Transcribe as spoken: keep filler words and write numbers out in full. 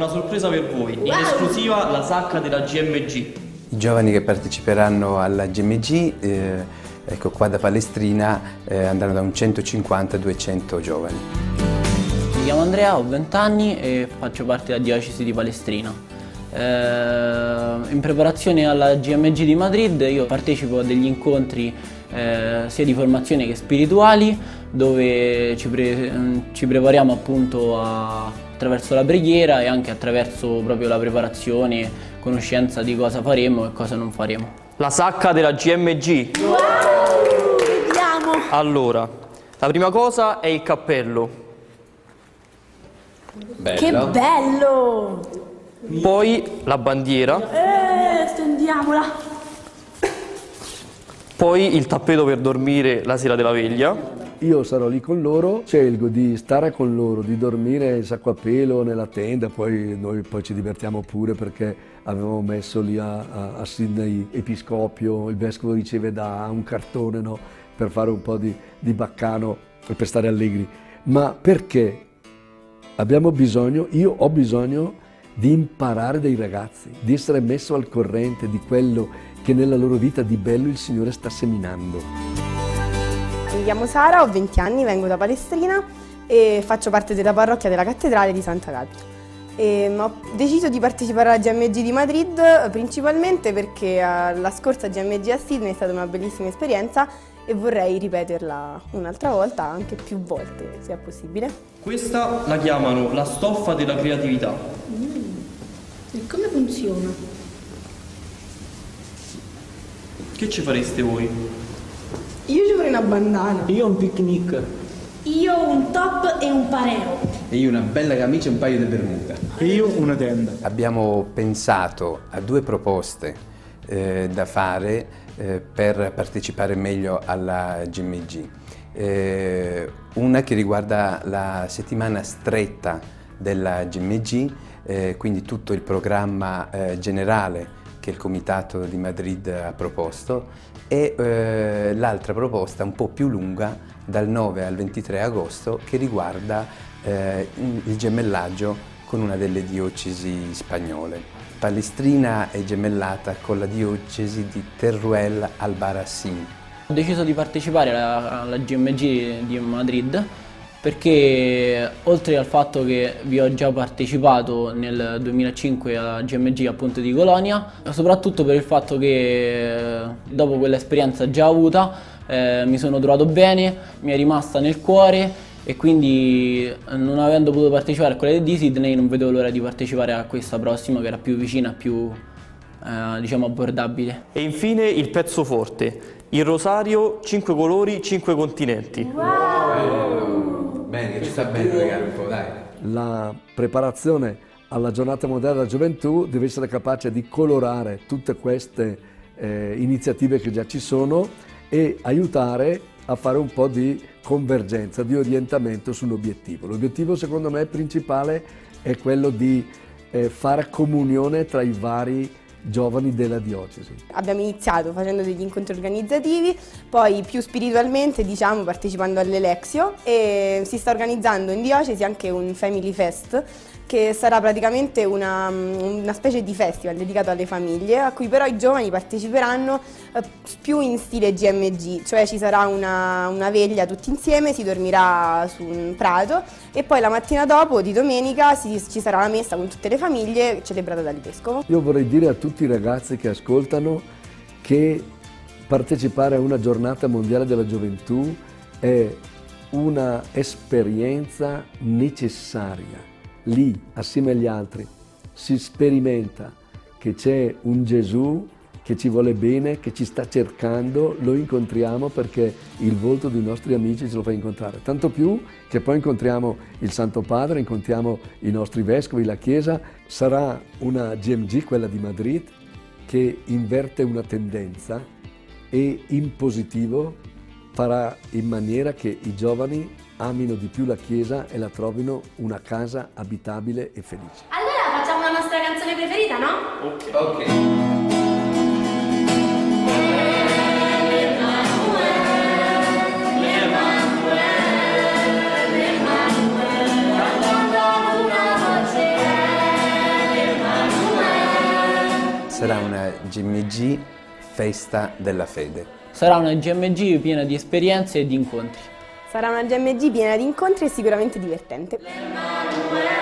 una sorpresa per voi, in esclusiva la sacca della G M G. I giovani che parteciperanno alla G M G, eh, ecco qua da Palestrina, eh, andranno da un centocinquanta a duecento giovani. Mi chiamo Andrea, ho venti anni e faccio parte della diocesi di Palestrina. Eh, in preparazione alla G M G di Madrid io partecipo a degli incontri eh, sia di formazione che spirituali, dove ci, pre ci prepariamo appunto a, attraverso la preghiera e anche attraverso proprio la preparazione, conoscenza di cosa faremo e cosa non faremo. La sacca della G M G. Wow! Vediamo! Allora, la prima cosa è il cappello. Bello. Che bello! Poi la bandiera. Eh, stendiamola! Poi il tappeto per dormire la sera della veglia. Io sarò lì con loro, scelgo di stare con loro, di dormire in sacco a pelo nella tenda, poi noi poi ci divertiamo pure perché avevamo messo lì a, a, a Sydney Episcopio, il vescovo riceve da un cartone, no, per fare un po' di, di baccano e per stare allegri. Ma perché abbiamo bisogno, io ho bisogno di imparare dai ragazzi, di essere messo al corrente di quello che nella loro vita di bello il Signore sta seminando. Mi chiamo Sara, ho venti anni, vengo da Palestrina e faccio parte della parrocchia della cattedrale di Santa Capita. E ho deciso di partecipare alla G M G di Madrid principalmente perché la scorsa G M G a Sydney è stata una bellissima esperienza e vorrei ripeterla un'altra volta, anche più volte se è possibile. Questa la chiamano la stoffa della creatività. Mm. E come funziona? Che ci fareste voi? Io ci vorrei una bandana. Io un picnic. Io un top e un pareo. E io una bella camicia e un paio di bermuda. E io una tenda. Abbiamo pensato a due proposte eh, da fare eh, per partecipare meglio alla G M G. Eh, una che riguarda la settimana stretta della G M G, eh, quindi tutto il programma eh, generale che il Comitato di Madrid ha proposto, e eh, l'altra proposta un po' più lunga dal nove al ventitré agosto che riguarda eh, il gemellaggio con una delle diocesi spagnole. Palestrina è gemellata con la diocesi di Teruel Albarracín. Ho deciso di partecipare alla, alla G M G di Madrid perché oltre al fatto che vi ho già partecipato nel duemilacinque alla G M G appunto di Colonia, soprattutto per il fatto che dopo quell'esperienza già avuta eh, mi sono trovato bene, mi è rimasta nel cuore e quindi non avendo potuto partecipare a quella di Sydney non vedevo l'ora di partecipare a questa prossima che era più vicina, più eh, diciamo abbordabile. E infine il pezzo forte, il rosario, cinque colori, cinque continenti. Wow. Bene, che ci sta bene regalo un po', dai. La preparazione alla giornata mondiale della gioventù deve essere capace di colorare tutte queste eh, iniziative che già ci sono e aiutare a fare un po' di convergenza, di orientamento sull'obiettivo. L'obiettivo secondo me principale è quello di eh, fare comunione tra i vari giovani della diocesi. Abbiamo iniziato facendo degli incontri organizzativi, poi più spiritualmente diciamo partecipando all'Elexio e si sta organizzando in diocesi anche un Family Fest che sarà praticamente una, una specie di festival dedicato alle famiglie a cui però i giovani parteciperanno eh, più in stile G M G, cioè ci sarà una, una veglia tutti insieme, si dormirà su un prato e poi la mattina dopo di domenica si, ci sarà la messa con tutte le famiglie celebrata dal vescovo. Io vorrei dire a tutti i ragazzi che ascoltano che partecipare a una giornata mondiale della gioventù è una esperienza necessaria. Lì, assieme agli altri, si sperimenta che c'è un Gesù che ci vuole bene, che ci sta cercando, lo incontriamo perché il volto dei nostri amici ce lo fa incontrare. Tanto più che poi incontriamo il Santo Padre, incontriamo i nostri vescovi, la Chiesa. Sarà una G M G, quella di Madrid, che inverte una tendenza e in positivo farà in maniera che i giovani amino di più la Chiesa e la trovino una casa abitabile e felice. Allora facciamo la nostra canzone preferita, no? Ok. Ok. sarà una G M G festa della fede. Sarà una G M G piena di esperienze e di incontri. Sarà una G M G piena di incontri e sicuramente divertente.